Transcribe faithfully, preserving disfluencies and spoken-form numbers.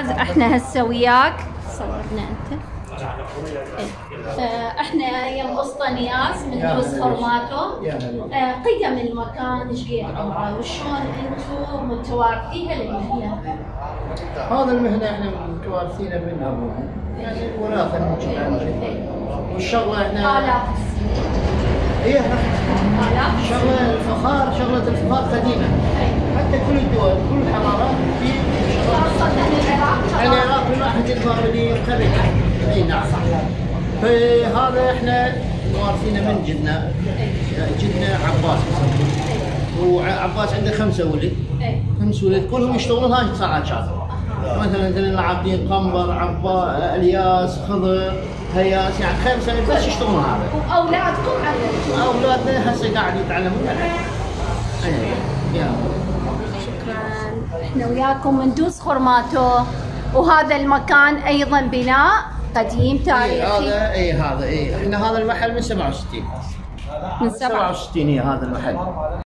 احنا هسه وياك صورنا انت. آه، احنا يم اسطنياس من دوس فورماتو. آه، قيم المكان ايش قد عمره وشلون انتم متوارثيها للمهنه؟ هذا المهنه احنا متوارثينها من ابونا، يعني وراثه من جد عن جد. والشغله احنا آلاف اي آلاف شغله الفخار، شغله الفخار قديمه. حتى كل الدول كل الحضارات في خاصة العراق. العراق من واحد البابلي قبل. اي نعم. فهذا احنا موارثينه من جدنا. جدنا عباس وعباس عنده خمسه ولد. خمس ولد كلهم يشتغلون هاي صنعات شاطره. مثلا مثلا العابدين قنبر، عبا، الياس، خضر، هياس، يعني خمسه بس يشتغلون هذا. واولادكم علمتوا؟ اولادنا هسه قاعد يتعلمون الحين. يا شكرا. احنا وياكم من دوس فورماتو، وهذا المكان ايضا بناء قديم تاريخي. هذا اي هذا اي احنا هذا المحل من سبعة وستين. من سبعة وستين هذا المحل.